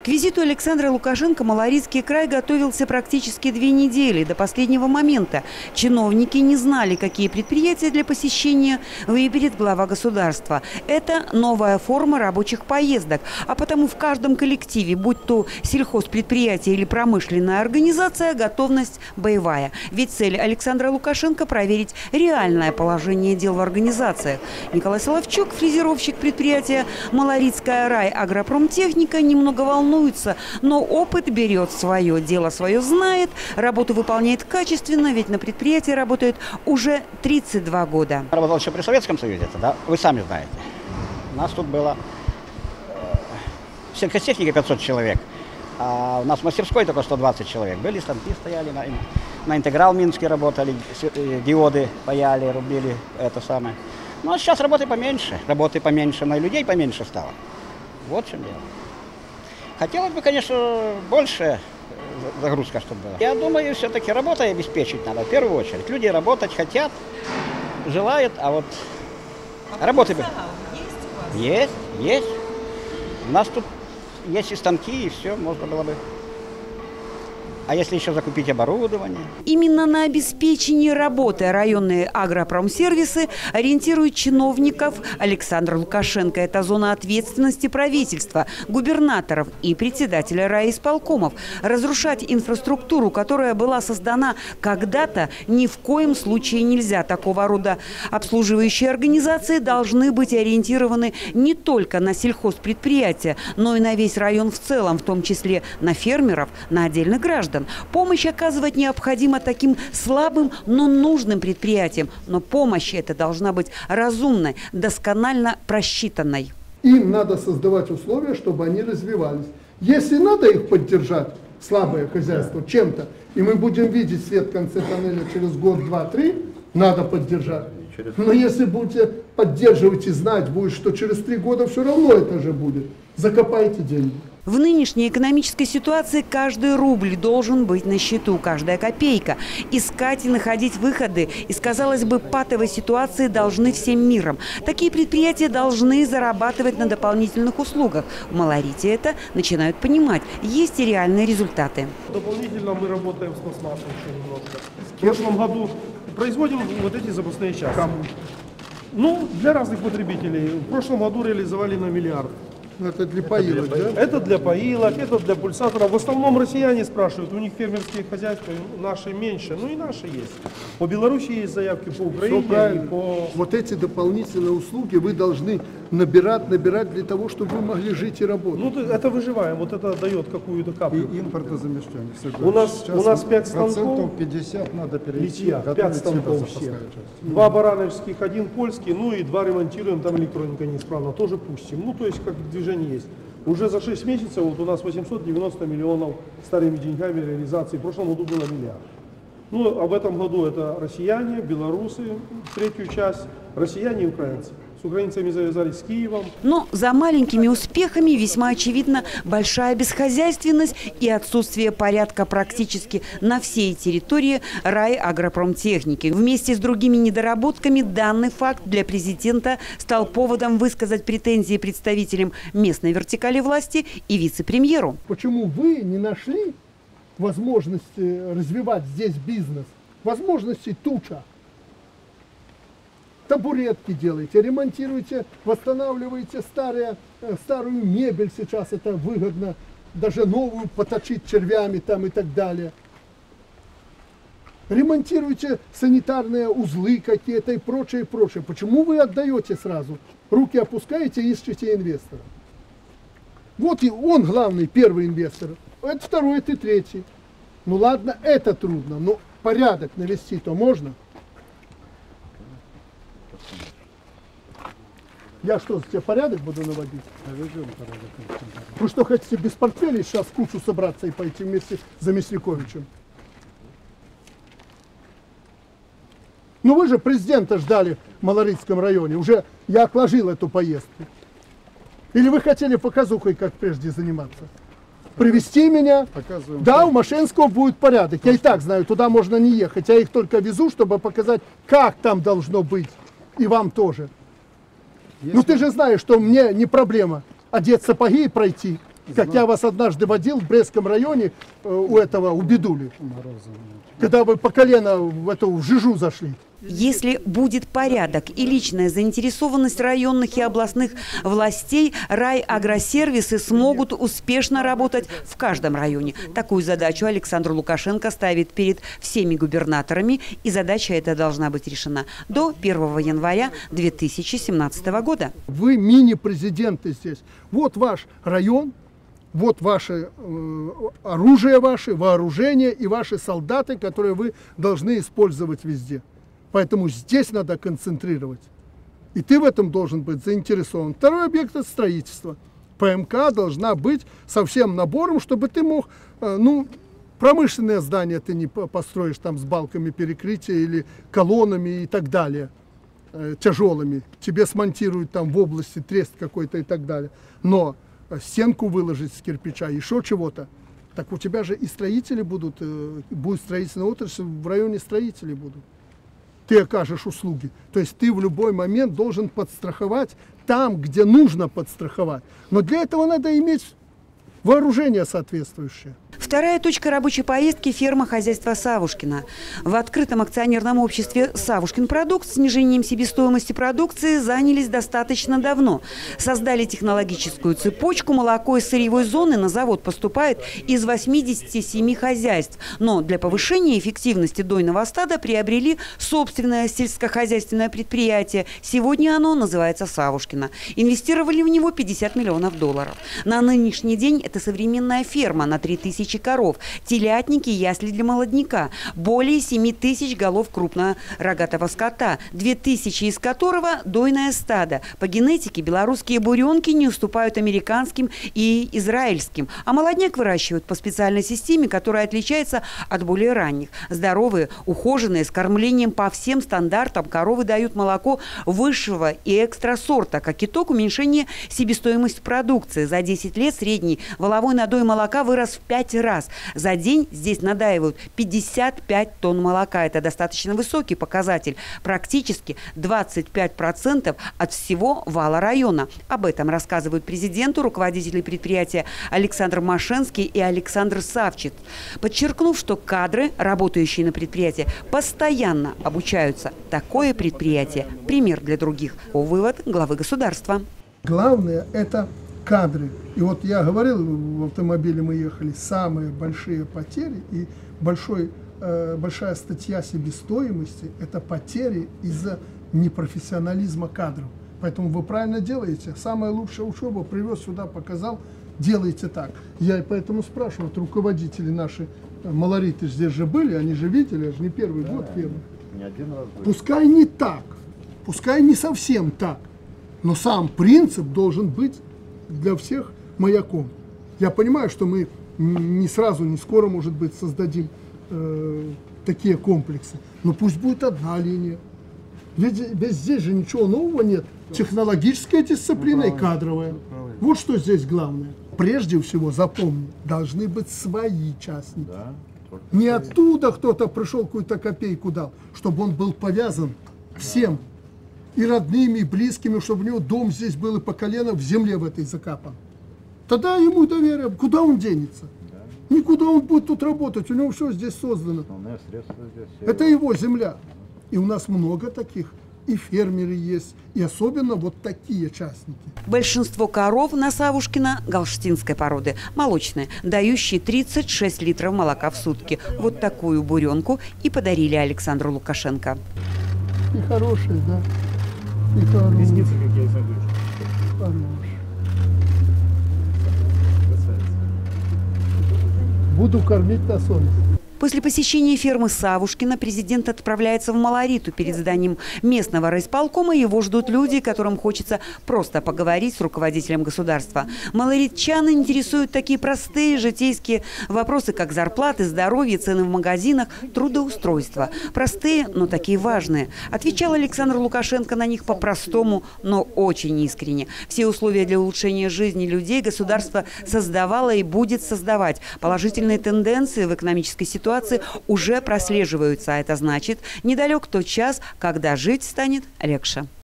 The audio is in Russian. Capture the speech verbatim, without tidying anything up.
К визиту Александра Лукашенко Малорицкий край готовился практически две недели, до последнего момента. Чиновники не знали, какие предприятия для посещения выберет глава государства. Это новая форма рабочих поездок. А потому в каждом коллективе, будь то сельхозпредприятие или промышленная организация, готовность боевая. Ведь цель Александра Лукашенко – проверить реальное положение дел в организациях. Николай Соловчук, фрезеровщик предприятия «Малорицкая райагропромтехника», немного волнуется, но опыт берет свое, дело свое знает, работу выполняет качественно, ведь на предприятии работает уже тридцать два года. Я работал еще при Советском Союзе, да? Вы сами знаете. У нас тут было в сельхозтехнике пятьсот человек, а у нас в мастерской только сто двадцать человек. Были станки, стояли, на, на интеграл Минске работали, диоды паяли, рубили, это самое. Ну а сейчас работы поменьше, работы поменьше, но и людей поменьше стало. Вот в чем дело. Хотелось бы, конечно, больше загрузка, чтобы была. Я думаю, все-таки работой обеспечить надо, в первую очередь. Люди работать хотят, желают, а вот а работы бы... Есть, есть. У нас тут есть и станки, и все, можно было бы. А если еще закупить оборудование? Именно на обеспечение работы районные агропромсервисы ориентируют чиновников Александр Лукашенко. Это зона ответственности правительства, губернаторов и председателя райисполкомов. Разрушать инфраструктуру, которая была создана когда-то, ни в коем случае нельзя. Такого рода обслуживающие организации должны быть ориентированы не только на сельхозпредприятия, но и на весь район в целом, в том числе на фермеров, на отдельных граждан. Помощь оказывать необходимо таким слабым, но нужным предприятиям. Но помощь эта должна быть разумной, досконально просчитанной. Им надо создавать условия, чтобы они развивались. Если надо их поддержать, слабое хозяйство, чем-то, и мы будем видеть свет в конце тоннеля через год, два, три, надо поддержать. Но если будете поддерживать и знать будет, что через три года все равно это же будет, закопайте деньги. В нынешней экономической ситуации каждый рубль должен быть на счету, каждая копейка. Искать и находить выходы из, казалось бы, патовой ситуации должны всем миром. Такие предприятия должны зарабатывать на дополнительных услугах. В Малорите это начинают понимать. Есть и реальные результаты. Дополнительно мы работаем с пластмассой еще немножко. В прошлом году производим вот эти запасные части. Кому? Ну, для разных потребителей. В прошлом году реализовали на миллиард. Это для поилок, да? Это для поилок, это для пульсаторов. В основном россияне спрашивают, у них фермерские хозяйства, наши меньше, ну и наши есть. По Беларуси есть заявки, по Украине. И по... Вот эти дополнительные услуги вы должны набирать, набирать для того, чтобы вы могли жить и работать. Ну, это выживаем, вот это дает какую-то каплю. И импортозамещение. У нас, у нас пять станков, пятьдесят надо перейти, пять станков все. Два барановских, один польский, ну и два ремонтируем, там электроника неисправна, тоже пустим. Ну, то есть, как движение есть. Уже за шесть месяцев вот у нас восемьсот девяносто миллионов старыми деньгами реализации. В прошлом году было миллиард. Ну, а в этом году это россияне, белорусы, третью часть, россияне и украинцы. С украинцами завязались с Киевом. Но за маленькими успехами весьма очевидна большая бесхозяйственность и отсутствие порядка практически на всей территории райагропромтехники. Вместе с другими недоработками данный факт для президента стал поводом высказать претензии представителям местной вертикали власти и вице-премьеру. Почему вы не нашли возможности развивать здесь бизнес? Возможностей туча. Табуретки делаете, ремонтируете, восстанавливаете старые, старую мебель, сейчас это выгодно, даже новую поточить червями там и так далее. Ремонтируете санитарные узлы какие-то и прочее, и прочее. Почему вы отдаете сразу? Руки опускаете и ищете инвестора. Вот и он главный, первый инвестор, это второй, это третий. Ну ладно, это трудно, но порядок навести-то можно. Я что, тебе порядок буду наводить? Вы что, хотите без портфелей сейчас в кучу собраться и пойти вместе за Мясниковичем? Ну вы же президента ждали в Малорицком районе. Уже я отложил эту поездку. Или вы хотели показухой, как прежде, заниматься? Привезти меня? Показываем. Да, у Машинского будет порядок. Я и так знаю, туда можно не ехать. Я их только везу, чтобы показать, как там должно быть. И вам тоже. Если... Ну ты же знаешь, что мне не проблема одеть сапоги и пройти. Как я вас однажды водил в Брестском районе э, у этого, у Бедули. Когда вы по колено в эту в жижу зашли. Если будет порядок и личная заинтересованность районных и областных властей, райагросервисы смогут успешно работать в каждом районе. Такую задачу Александр Лукашенко ставит перед всеми губернаторами, и задача эта должна быть решена до первого января две тысячи семнадцатого года. Вы мини-президенты здесь. Вот ваш район, вот ваше э, оружие, ваше вооружение и ваши солдаты, которые вы должны использовать везде. Поэтому здесь надо концентрировать. И ты в этом должен быть заинтересован. Второй объект – это строительство. ПМК должна быть со всем набором, чтобы ты мог, ну, промышленное здание ты не построишь там с балками перекрытия или колоннами и так далее, тяжелыми. Тебе смонтируют там в области трест какой-то и так далее. Но стенку выложить с кирпича, еще чего-то. Так у тебя же и строители будут, будет строительная отрасль, в районе строителей будут. Ты окажешь услуги. То есть ты в любой момент должен подстраховать там, где нужно подстраховать. Но для этого надо иметь вооружение соответствующее. Вторая точка рабочей поездки – ферма хозяйства Савушкина. В открытом акционерном обществе «Савушкин продукт» снижением себестоимости продукции занялись достаточно давно. Создали технологическую цепочку. Молоко из сырьевой зоны на завод поступает из восьмидесяти семи хозяйств. Но для повышения эффективности дойного стада приобрели собственное сельскохозяйственное предприятие. Сегодня оно называется «Савушкино». Инвестировали в него пятьдесят миллионов долларов. На нынешний день это современная ферма на три тысячи коров, телятники, ясли для молодняка, более семи тысяч голов крупнорогатого скота, две тысячи из которого дойное стадо. По генетике белорусские буренки не уступают американским и израильским, а молодняк выращивают по специальной системе, которая отличается от более ранних. Здоровые, ухоженные, с кормлением по всем стандартам коровы дают молоко высшего и экстрасорта. Как итог, уменьшение себестоимости продукции. За десять лет средний воловой надой молока вырос в пять раз. За день здесь надаивают пятьдесят пять тонн молока. Это достаточно высокий показатель. Практически двадцать пять процентов от всего вала района. Об этом рассказывают президенту руководители предприятия Александр Машенский и Александр Савчик, подчеркнув, что кадры, работающие на предприятии, постоянно обучаются. Такое предприятие – пример для других. Вывод главы государства. Главное – это кадры. И вот я говорил, в автомобиле мы ехали, самые большие потери и большой, э, большая статья себестоимости – это потери из-за непрофессионализма кадров. Поэтому вы правильно делаете. Самая лучшая учеба, привез сюда, показал, делайте так. Я поэтому спрашиваю, вот руководители наши, малориты здесь же были, они же видели, это же не первый да, год первый. Не один раз были. Пускай не так, пускай не совсем так, но сам принцип должен быть для всех маяком. Я понимаю, что мы не сразу, не скоро, может быть, создадим э, такие комплексы, но пусть будет одна линия. Ведь, ведь здесь же ничего нового нет. Технологическая дисциплина и кадровая. Вот что здесь главное. Прежде всего, запомни, должны быть свои частники. Да, не оттуда кто-то пришел, какую-то копейку дал, чтобы он был повязан всем. И родными, и близкими, чтобы у него дом здесь был и по колено в земле в этой закапан. Тогда ему доверие. Куда он денется? Да. Никуда он будет тут работать. У него все здесь создано. Здесь, это его земля. И у нас много таких. И фермеры есть. И особенно вот такие частники. Большинство коров на Савушкино галштинской породы. Молочные, дающие тридцать шесть литров молока в сутки. Вот такую буренку и подарили Александру Лукашенко. И хорошие, да. И хорошие. Ресницы какие, Александр? Хорошие. Буду кормить на совесть. После посещения фермы Савушкина президент отправляется в Малориту. Перед зданием местного райисполкома его ждут люди, которым хочется просто поговорить с руководителем государства. Малоритчан интересуют такие простые житейские вопросы, как зарплаты, здоровье, цены в магазинах, трудоустройство. Простые, но такие важные. Отвечал Александр Лукашенко на них по-простому, но очень искренне. Все условия для улучшения жизни людей государство создавало и будет создавать. Положительные тенденции в экономической ситуации уже прослеживаются, а это значит, недалек тот час, когда жить станет легче.